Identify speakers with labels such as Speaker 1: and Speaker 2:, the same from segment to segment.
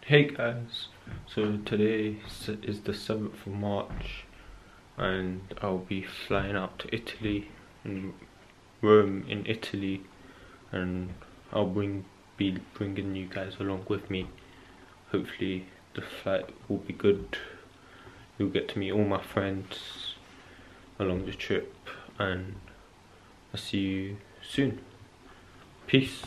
Speaker 1: Hey guys, so today is the 7th of March and I'll be flying out to Italy, in Rome in Italy, and I'll be bringing you guys along with me. Hopefully the flight will be good. You'll get to meet all my friends along the trip, and I'll see you soon. Peace.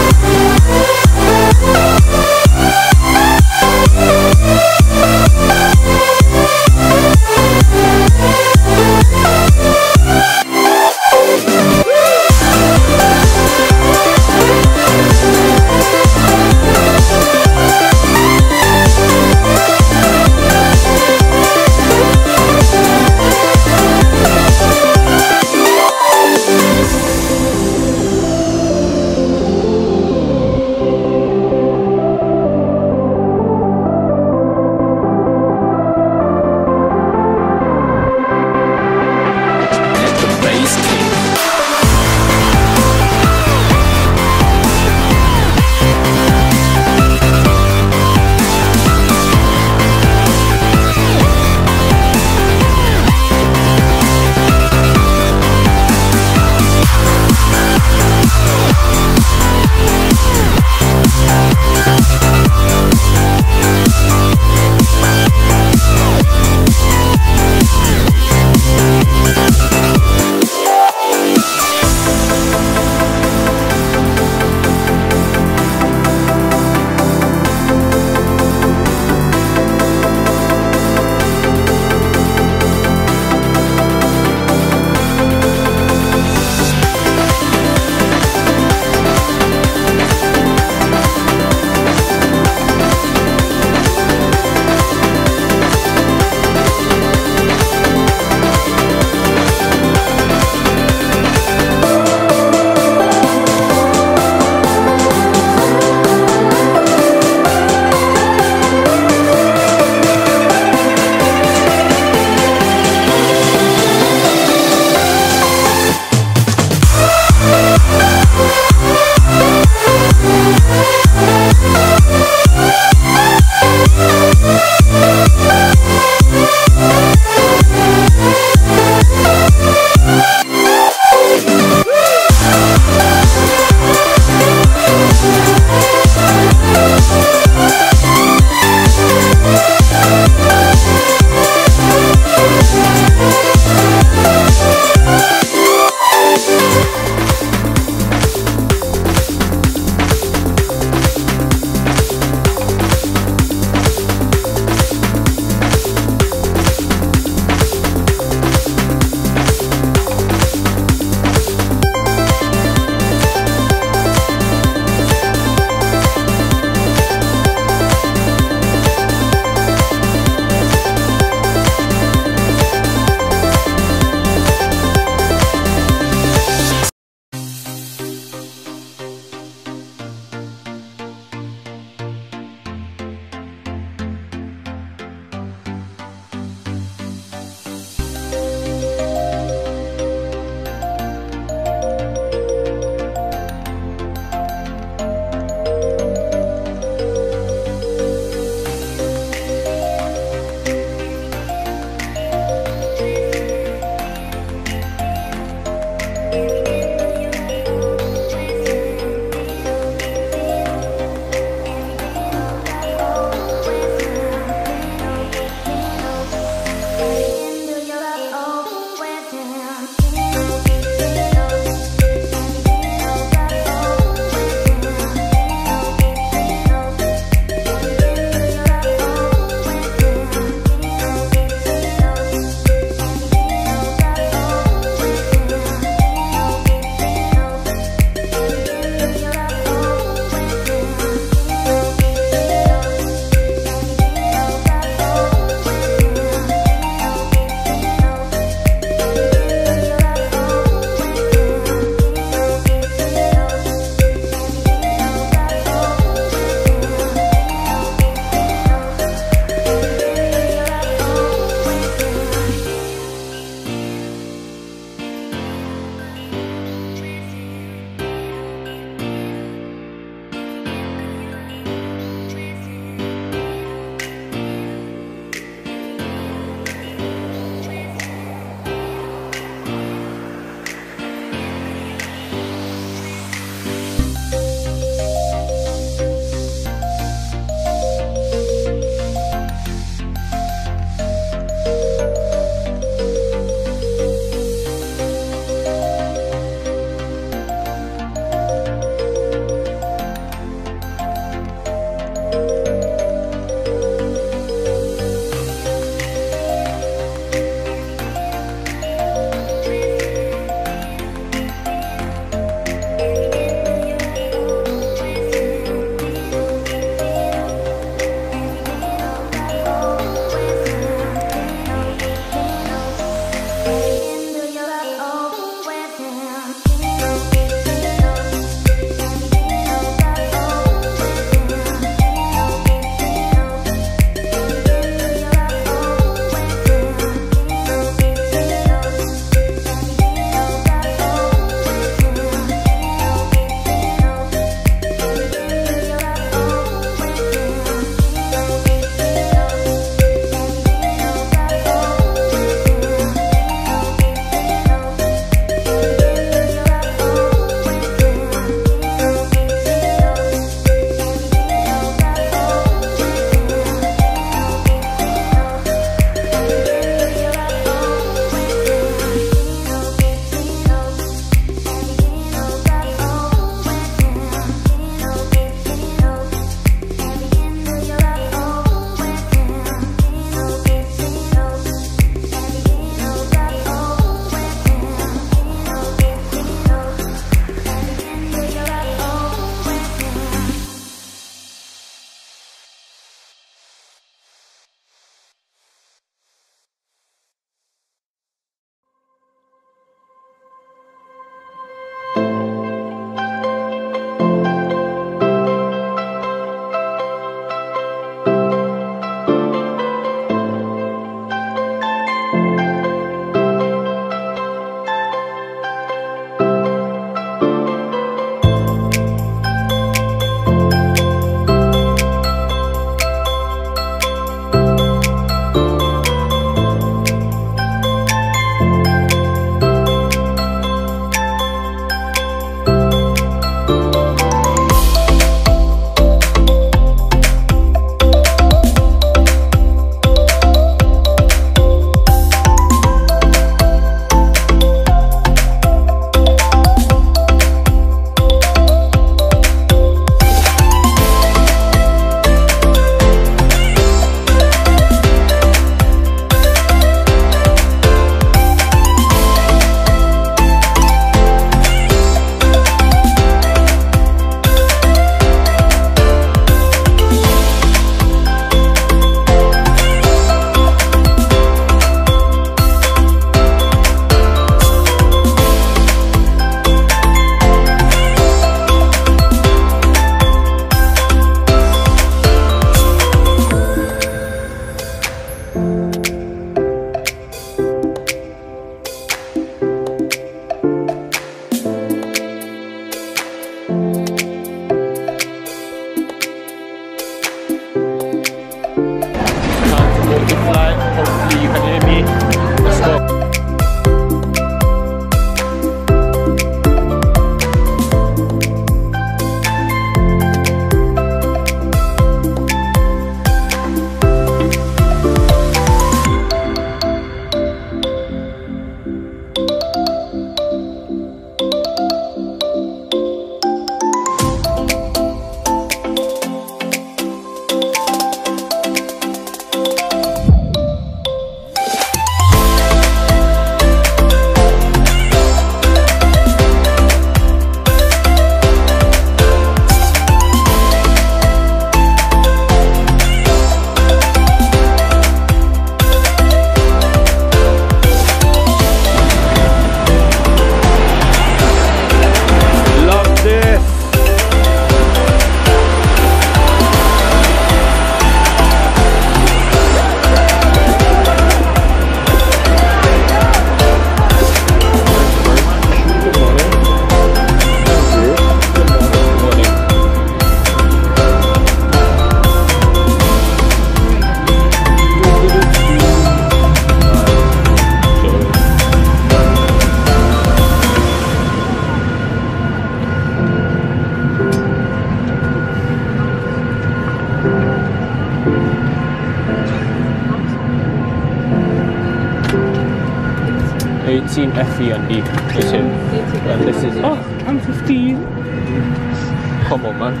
Speaker 1: 18 FE and E. This here. And this is. Oh, I'm 15. Come on, man.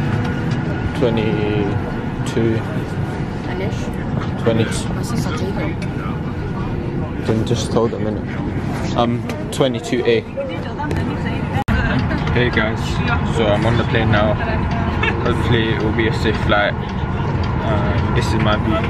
Speaker 1: 22.
Speaker 2: معلش
Speaker 1: 20.
Speaker 2: حاسسها تقيلة.
Speaker 1: Then just told them, innit? I'm 22A. Hey guys, so I'm on the plane now. Hopefully it will be a safe flight. This is my view.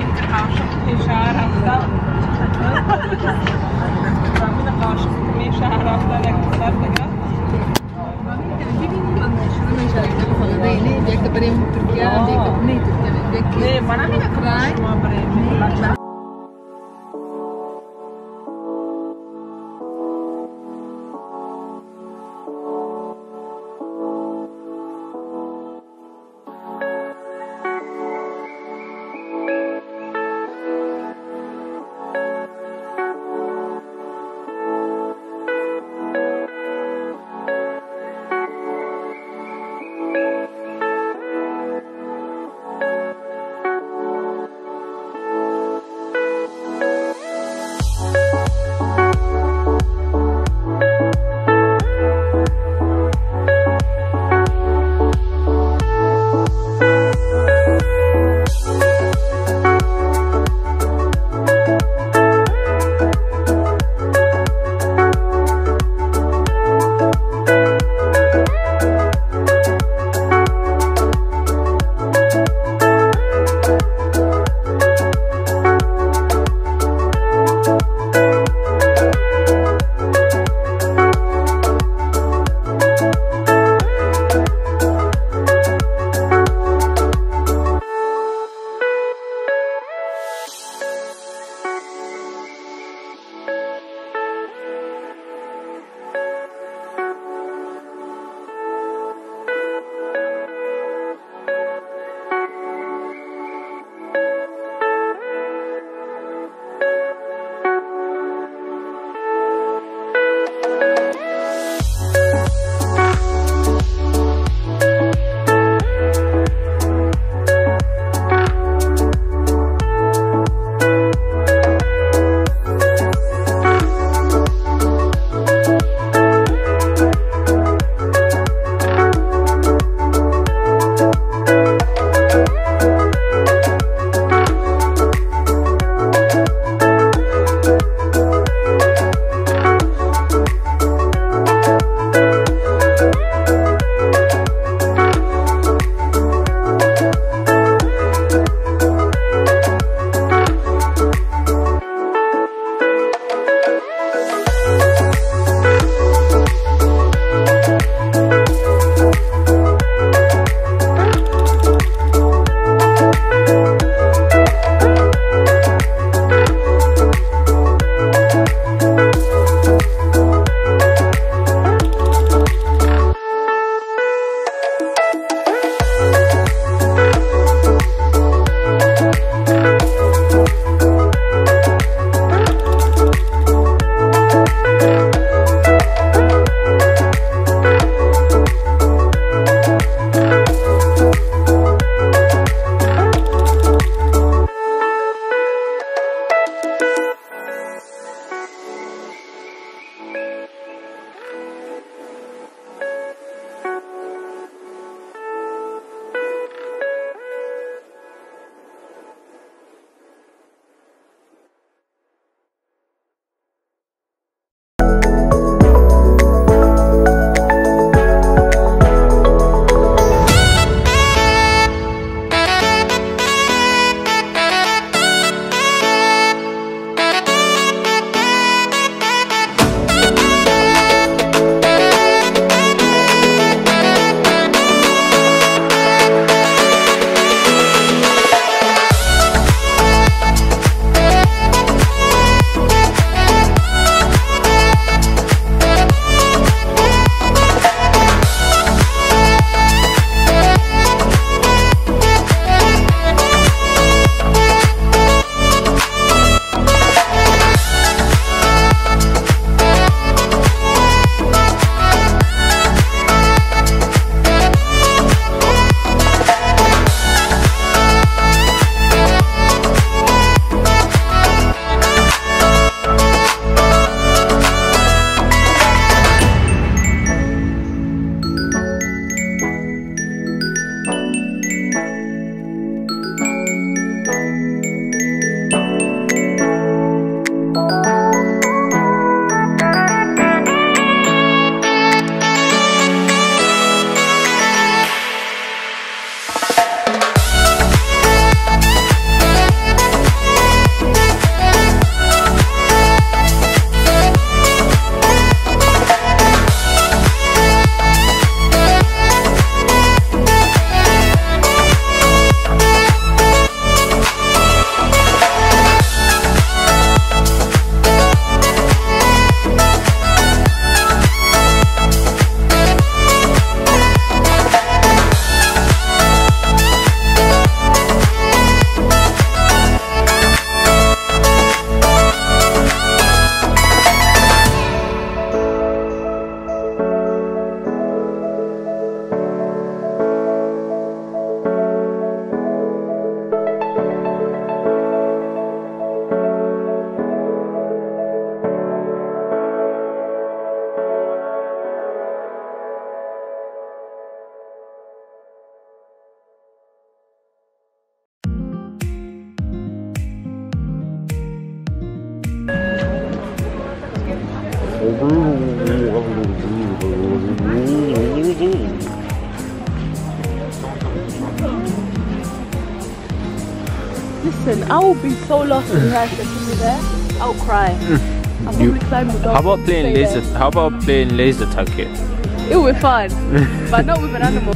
Speaker 2: Listen, I will be so lost if you guys get me there. I'll cry. I'll probably climb the dog.
Speaker 1: How about playing laser? How about playing laser tag here?
Speaker 2: It will be fun, but not with an animal.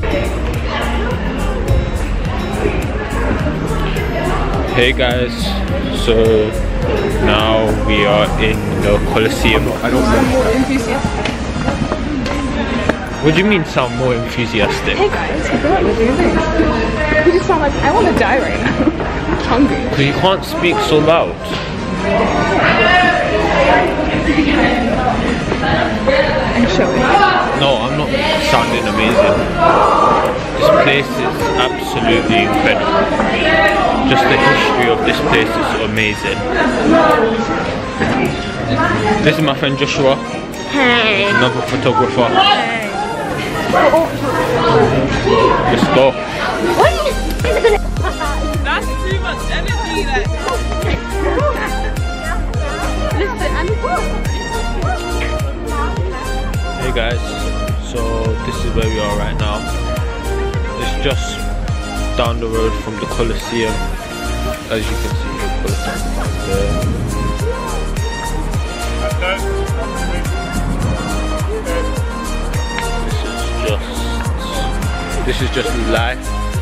Speaker 1: Hey guys, so now we are in the Colosseum.
Speaker 2: I don't sound more enthusiastic.
Speaker 1: What do you mean sound more enthusiastic?
Speaker 2: Hey guys, what are you doing? You just sound like I want to die right now. I'm hungry.
Speaker 1: Because you can't speak so loud.
Speaker 2: I'm showing.
Speaker 1: No, I'm not sounding amazing. This place is absolutely incredible. Just the history of this place is amazing. This is my friend Joshua.
Speaker 2: Hey.
Speaker 1: Another photographer.
Speaker 2: Hey.
Speaker 1: Let's go.
Speaker 3: That's too much energy. Like.
Speaker 2: Listen,
Speaker 1: Hey guys, so this is where we are right now. It's just down the road from the Colosseum. As you can see, the Colosseum right there. This is just life.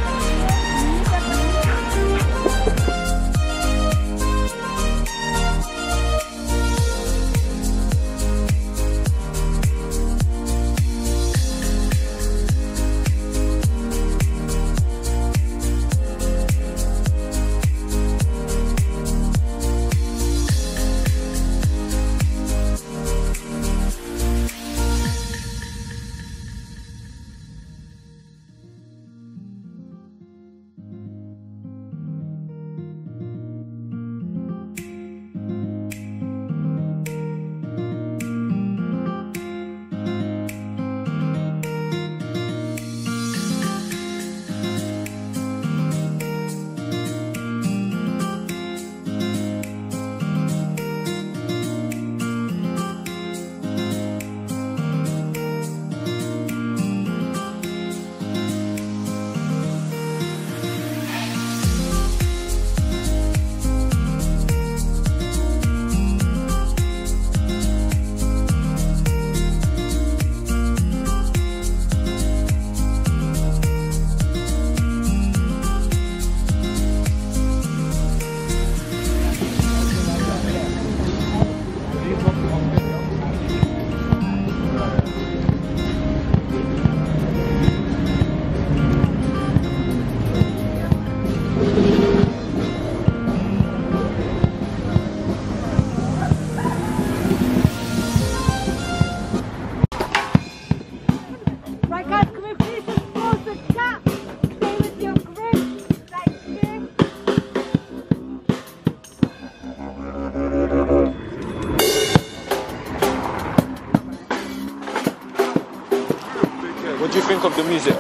Speaker 1: What do you think of the music?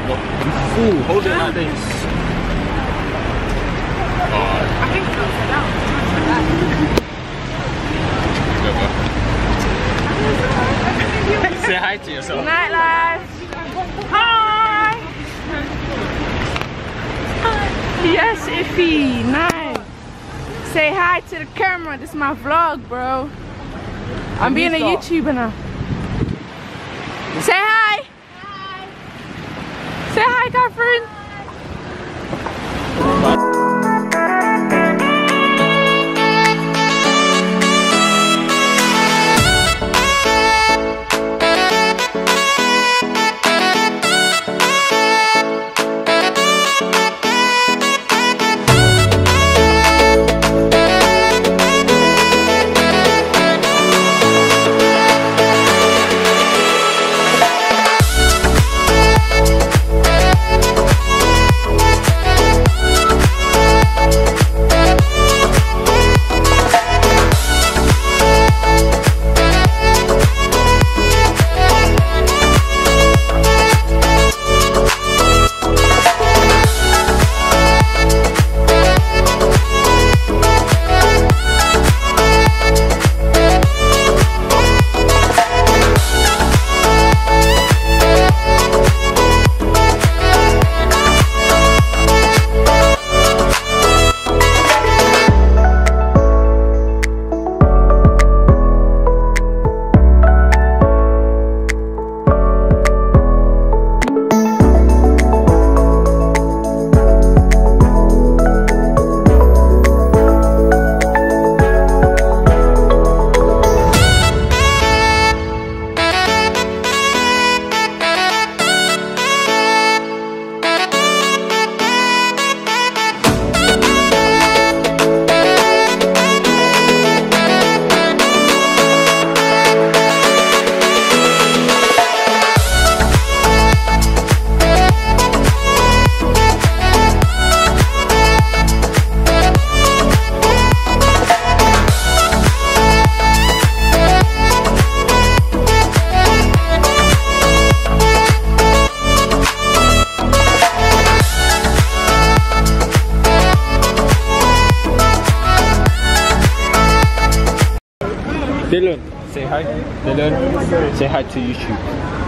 Speaker 1: Ooh, hold it like this.
Speaker 3: I think it's upside down.
Speaker 1: Say hi to yourself.
Speaker 3: Nightlife. Hi. Yes, Iffy. Nice. Say hi to the camera. This is my vlog, bro. I'm being a YouTuber now. Say hi. Hi. Say hi, Catherine.
Speaker 1: Dylan, say hi. Dylan, say hi to YouTube.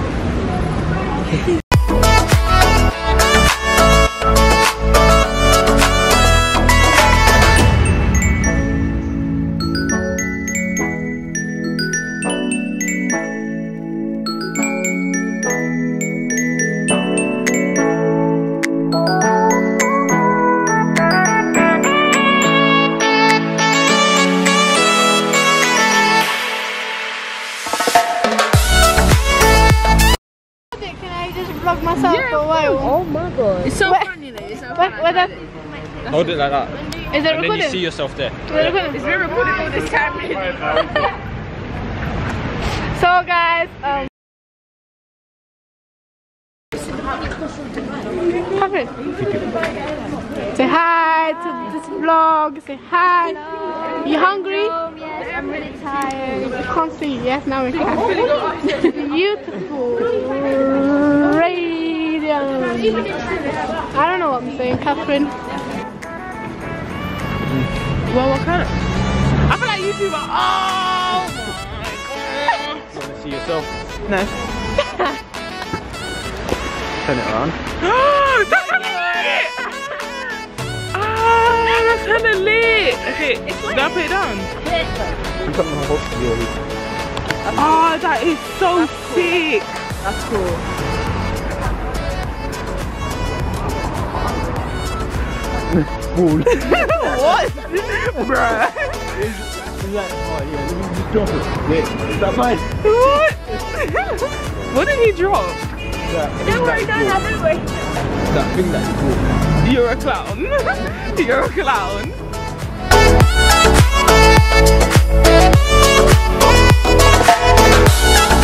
Speaker 2: Myself for a while.
Speaker 3: Oh my god. It's so funny though. It's so funny.
Speaker 1: Hold it like that.
Speaker 2: Is it
Speaker 1: and
Speaker 2: recording?
Speaker 1: then you see yourself there.
Speaker 3: It's been recording all this time.
Speaker 2: So guys, Catherine, say hi to this vlog. Say hi. Hello. You hungry?
Speaker 4: Yes, I'm really tired.
Speaker 2: You can't see. Yes, now we can. Beautiful. Radiant. I don't know what I'm saying, Catherine.
Speaker 3: Well, what kind of? I feel like YouTuber. Oh my god.
Speaker 1: You want to see yourself?
Speaker 3: No.
Speaker 1: Turn it around.
Speaker 3: That's hella lit! Ah, that's hella lit! Okay, do I put it down? Oh, that is so sick! That's cool.
Speaker 1: Cool.
Speaker 3: What? Bruh.
Speaker 1: Is that, oh yeah, let me just drop it. Wait, is that mine?
Speaker 3: What? What did he drop?
Speaker 4: Don't worry, don't have it.
Speaker 1: That thing that you bought.
Speaker 3: You're a clown. You're a clown.